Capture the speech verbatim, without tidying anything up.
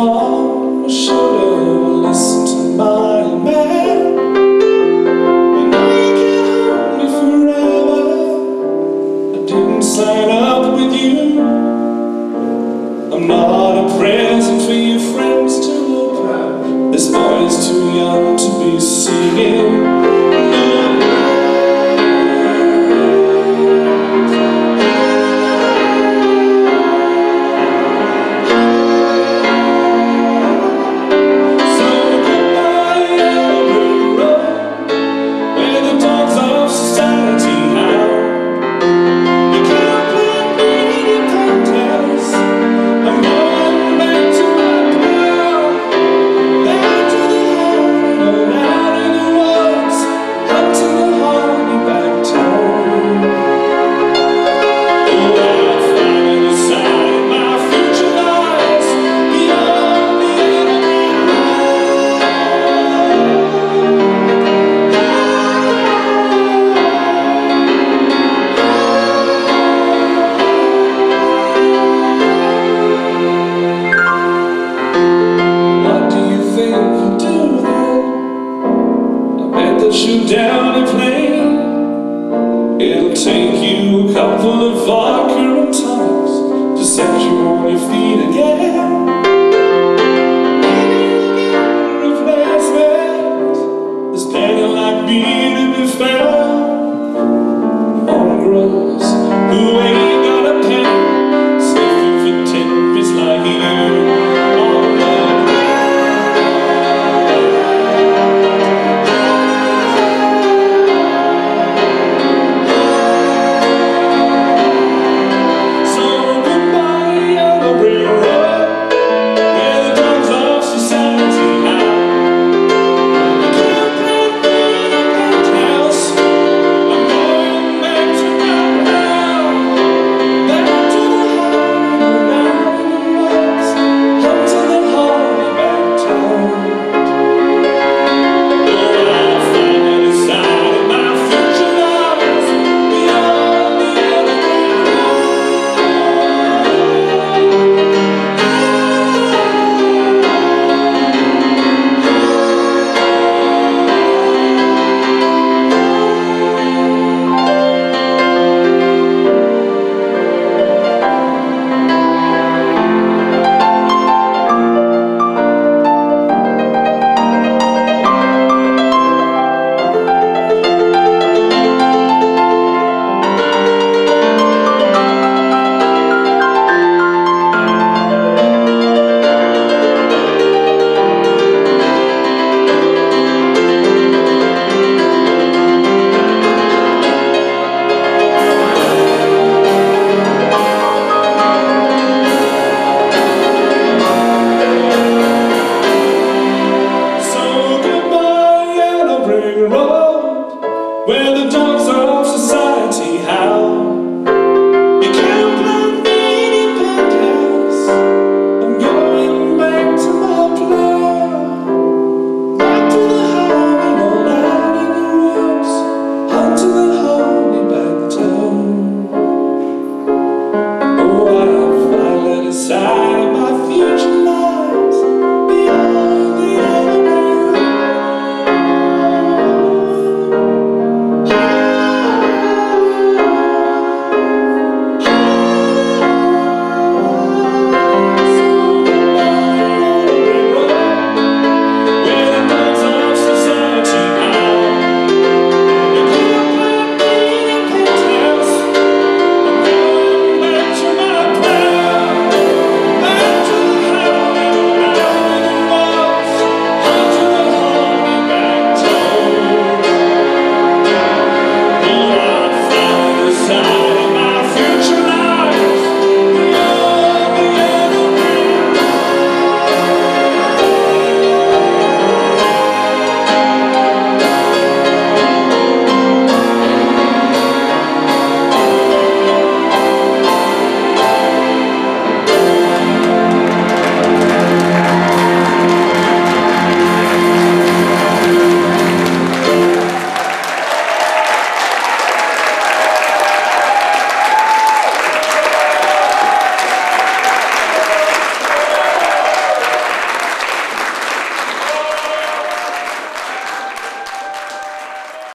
fall, I should have listened to my man. You know you can't hold me forever. I didn't sign up with you. I'm not a present for your friends to look at. This boy's too young to be singing. Shoot down a plane. It'll take you a couple of vodka and tonics to set you on your feet.